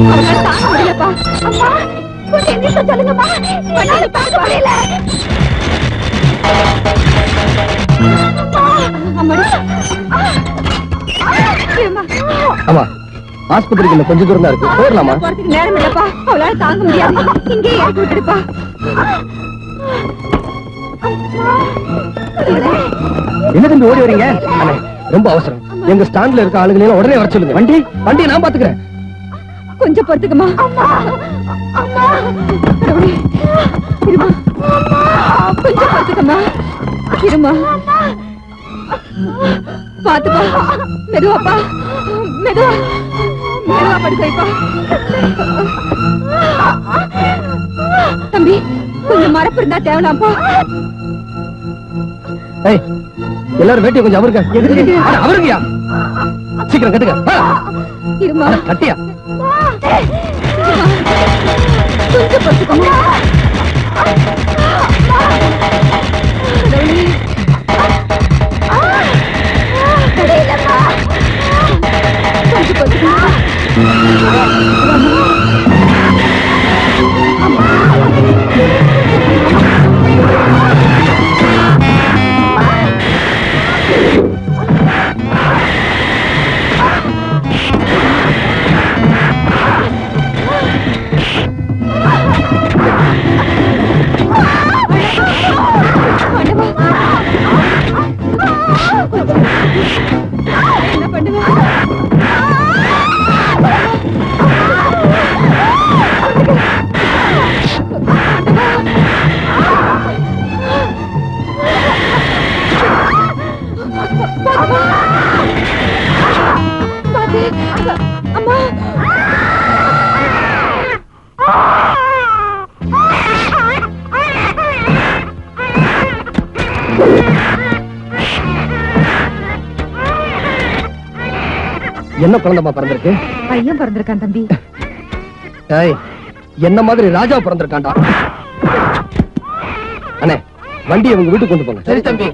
முடியலப்பா. அம்மா கொஞ்சம் எந்திரிச்சு சொல்லுங்கம்மா. என்னால தாங்க முடியல. ஆமா ஆஸ்பத்திரிக்கு கொஞ்சம் தூரம் தான் இருக்கு. போயிடலாமா? போறதுக்கு நேரம் இல்லப்பா. அவளால தாங்க முடியாது. இங்கே இறக்கி விட்டுருப்பா. என்ன தம்பி ஓடி வரீங்க? ரொம்ப அவசரம். எங்க ஸ்டாண்ட்ல இருக்க ஆளுங்களையும் உடனே வர சொல்லுங்க. வண்டி நான் பாத்துக்கிறேன். கொஞ்சம் பொறுத்துக்குமா. கொஞ்சம் பொறுத்துக்கம்மா. இருமா பாத்துப்பா. மெதுவாப்பா. மெதுவா மெதுவா படுக்க வைப்பா. தம்பி கொஞ்சம் மரப்பு இருந்தா தேவலாம்ப்பா. எல்லாரும் வேட்டியை கொஞ்சம் அவருங்க. அவருங்கயா சீக்கிரம் கட்டுங்க. இருமா கட்டியா கொஞ்சம் பொறுத்துக்கம்மா. என்ன பண்ணுவா? அம்மா என்ன குழந்தைமா பிறந்திருக்கு? பையன் பிறந்திருக்கான் தம்பி. என்ன மாதிரி ராஜா பிறந்திருக்காண்டா. அண்ணே வண்டியை உங்க வீட்டுக்கு கொண்டு போங்க. சரி தம்பி.